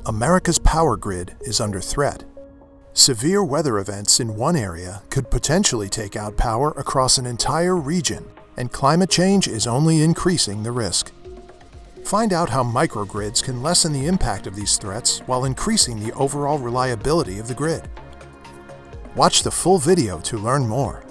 America's power grid is under threat. Severe weather events in one area could potentially take out power across an entire region, and climate change is only increasing the risk. Find out how microgrids can lessen the impact of these threats while increasing the overall reliability of the grid. Watch the full video to learn more.